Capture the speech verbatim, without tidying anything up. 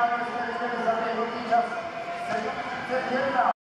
závěr čtyřicet za dvě hodiny čas sedm třicet jedna.